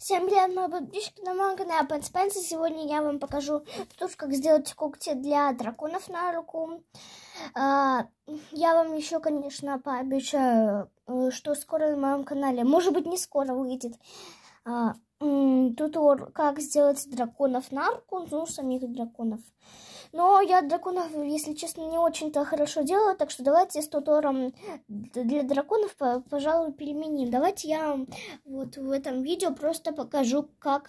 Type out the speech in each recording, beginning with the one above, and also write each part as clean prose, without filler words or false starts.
Всем привет, мои подписчики на моем канале Пэн Спенсер. Сегодня я вам покажу тут, как сделать когти для драконов на руку. Я вам еще, конечно, пообещаю, что скоро на моем канале, может быть, не скоро выйдет туториал, как сделать драконов на руку, ну, самих драконов. Но я драконов, если честно, не очень-то хорошо делаю, так что давайте с тутором для драконов, пожалуй, переменим. Давайте я вам вот в этом видео просто покажу,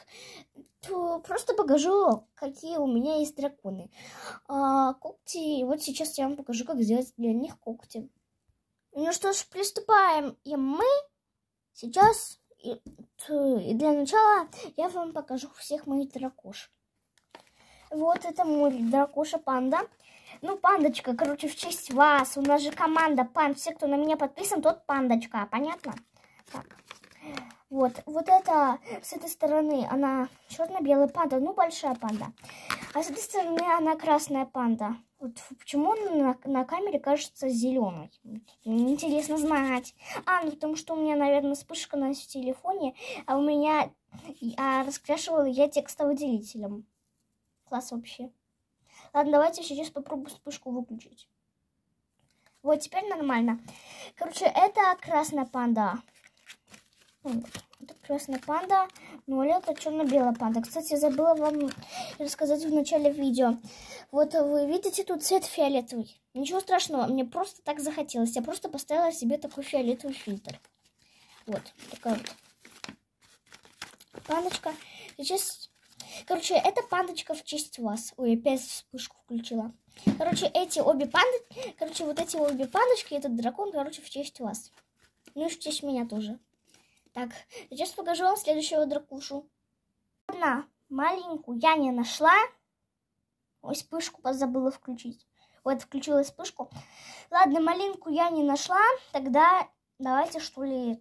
какие у меня есть драконы. Когти, вот сейчас я вам покажу, как сделать для них когти. Ну что ж, приступаем. И мы сейчас, и для начала я вам покажу всех моих дракош. Вот это мой дракоша панда. Ну, пандочка, короче, в честь вас. У нас же команда панд. Все, кто на меня подписан, тот пандочка. Понятно? Так. Вот это с этой стороны она черно-белая панда, ну, большая панда. А с этой стороны она красная панда. Вот почему он на камере кажется зеленой? Интересно знать. Ну, потому что у меня, наверное, вспышка на телефоне, а у меня раскрашивала я текстовыделителем. Класс вообще. Ладно, давайте сейчас попробую вспышку выключить. Вот, теперь нормально. Короче, это красная панда. Это красная панда. Ну, это черно-белая панда. Кстати, забыла вам рассказать в начале видео. Вот вы видите тут цвет фиолетовый. Ничего страшного, мне просто так захотелось. Я просто поставила себе такой фиолетовый фильтр. Вот, такая вот пандочка. Сейчас... Короче, это пандочка в честь вас. Ой, опять вспышку включила. Короче, эти обе пандочки, этот дракон, короче, в честь вас. Ну и в честь меня тоже. Так, сейчас покажу вам следующего дракушу. Одна маленькую я не нашла. Ой, вспышку забыла включить. Вот, включила вспышку. Ладно, маленькую я не нашла. Тогда давайте, что ли...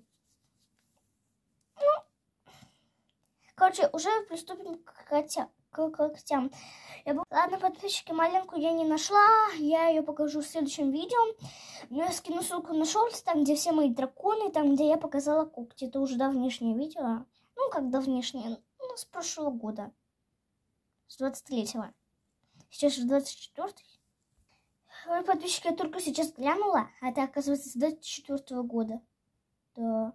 Короче, уже приступим к когтям. Ладно, подписчики, маленькую я не нашла. Я ее покажу в следующем видео. Но я скину ссылку на шортс, там, где все мои драконы, там, где я показала когти. Это уже давнешнее видео. Ну, как давнешнее? Ну, с прошлого года. С 23-го. Сейчас же 24-й. Ой, подписчики, я только сейчас глянула. А это, оказывается, с 24-го года. Да.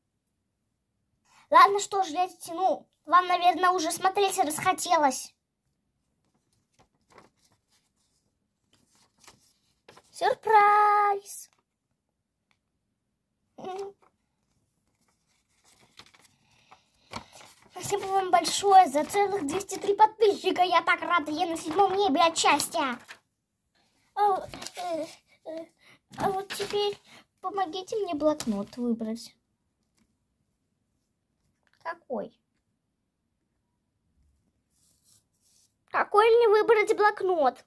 Ладно, что ж, я тяну. Вам, наверное, уже смотреть расхотелось. Сюрприз! Спасибо вам большое за целых 203 подписчика. Я так рада, я на 7-м небе от счастья. А вот теперь помогите мне блокнот выбрать. Какой? Какой мне выбрать блокнот?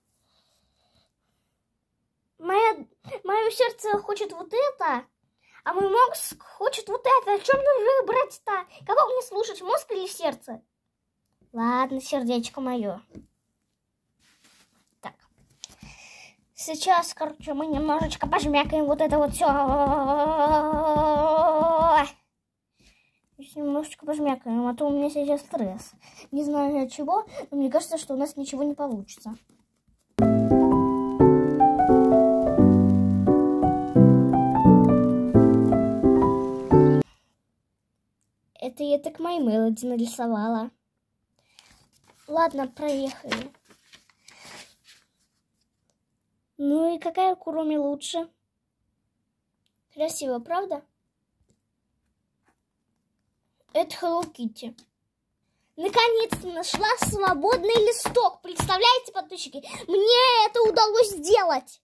Мое сердце хочет вот это, а мой мозг хочет вот это. А что мне выбрать-то? Кого мне слушать, мозг или сердце? Ладно, сердечко мое. Так. Сейчас, короче, мы немножечко пожмякаем вот это вот все. Немножечко пожмякаем, а то у меня сейчас стресс. Не знаю от чего, но мне кажется, что у нас ничего не получится. Это я так мои мелоди нарисовала. Ладно, проехали. Ну и какая Куруми лучше? Красиво, правда? Это Hello Kitty. Наконец-то нашла свободный листок. Представляете, подписчики? Мне это удалось сделать.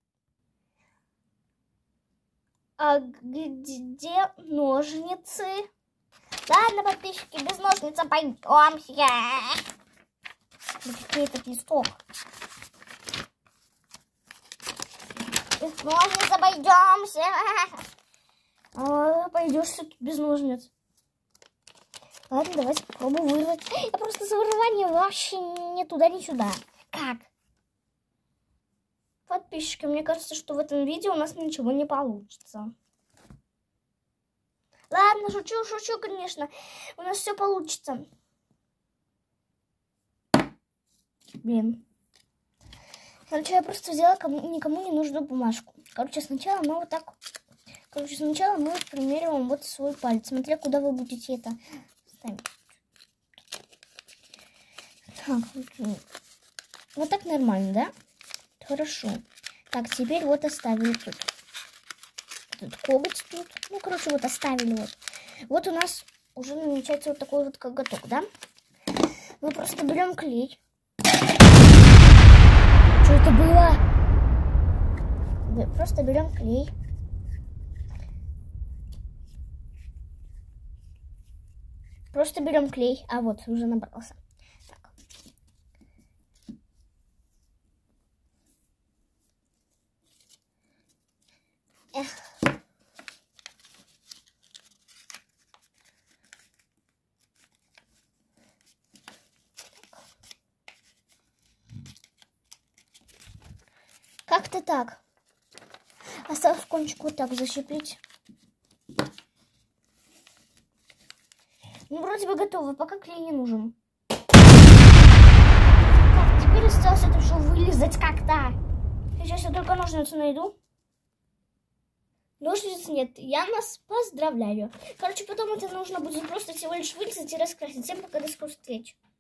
А где ножницы? Ладно, подписчики, без ножниц обойдемся. Где этот листок? Без ножниц обойдемся. Пойдешь все-таки без ножниц. Ладно, давайте попробуем вырвать. Я просто за вырывание вообще ни туда, ни сюда. Как? Подписчики, мне кажется, что в этом видео у нас ничего не получится. Ладно, шучу, конечно. У нас все получится. Блин. Короче, я просто взяла никому не нужную бумажку. Короче, сначала мы вот так... Короче, сначала мы примерим вот свой палец. Смотря, куда вы будете это ставить. Так, вот так нормально, да? Хорошо. Так, теперь вот оставили тут. Тут коготь тут. Ну, короче, вот оставили вот. Вот у нас уже намечается вот такой вот коготок, да? Мы просто берем клей. Что это было? Мы просто берем клей. Просто берем клей. А вот, уже набрался. Так. Эх. Как-то так. Осталось кончик вот так защипить. Ну, вроде бы готово, пока клей не нужен. Так, теперь осталось это все вылезать как-то. Сейчас я только ножницы найду. Ножниц нет, я нас поздравляю. Короче, потом это нужно будет просто всего лишь вылезать и раскрасить. Всем пока, до скорых встреч.